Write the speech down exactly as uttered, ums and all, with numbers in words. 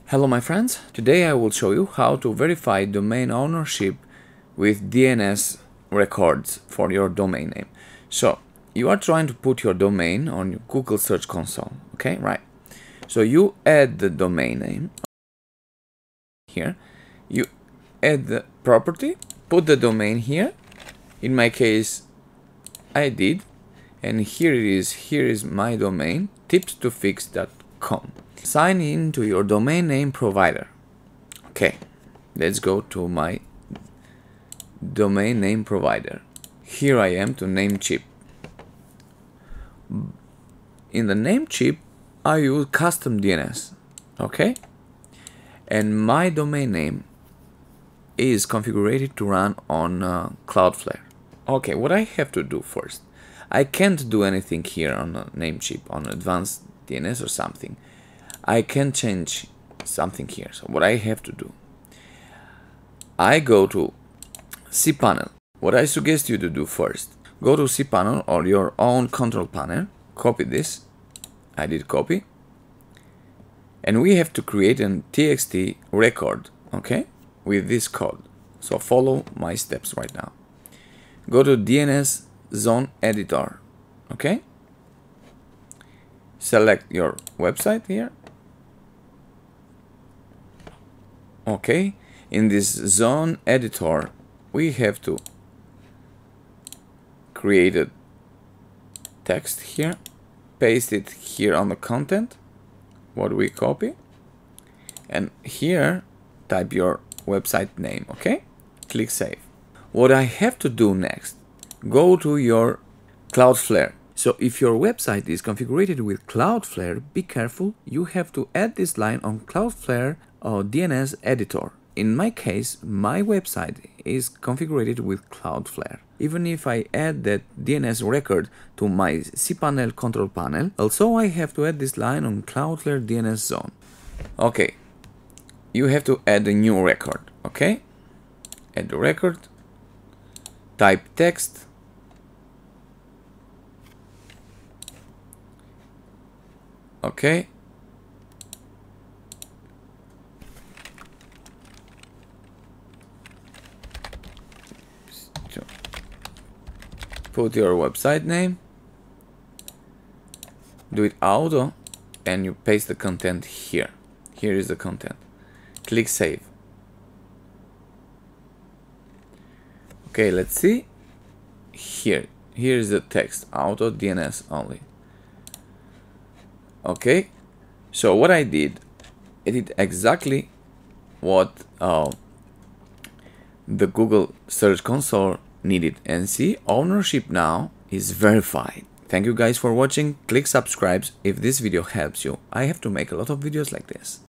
Hello my friends, today I will show you how to verify domain ownership with D N S records for your domain name. So you are trying to put your domain on your Google Search Console, okay, right? So you add the domain name here, you add the property, put the domain here. In my case I did, and here it is, here is my domain, tips to fix dot com. Sign in to your domain name provider. Okay, let's go to my domain name provider. Here I am to Namecheap. In the Namecheap, I use custom D N S. Okay, and my domain name is configured to run on uh, Cloudflare. Okay, what I have to do first, I can't do anything here on uh, Namecheap, on Advanced D N S or something. I can change something here. So what I have to do, I go to cPanel. What I suggest you to do first, go to cPanel or your own control panel, copy this. I did copy. And we have to create an T X T record, okay, with this code. So follow my steps right now. Go to D N S zone editor, okay. Select your website here. Okay, in this zone editor, we have to create a text here, paste it here on the content, what we copy, and here type your website name, okay? Click save. What I have to do next, go to your Cloudflare. So if your website is configured with Cloudflare, be careful, you have to add this line on Cloudflare or D N S editor. In my case, my website is configured with Cloudflare. Even if I add that D N S record to my cPanel control panel, also I have to add this line on Cloudflare D N S zone. Okay, you have to add a new record, okay? Add the record, type text, okay, put your website name, do it auto, and you paste the content here. Here is the content. Click save. Okay, let's see. Here, here is the text, auto D N S only. Okay, so what I did, I did exactly what uh, the Google Search Console needed, and see, ownership now is verified. Thank you guys for watching. Click subscribe if this video helps you. I have to make a lot of videos like this.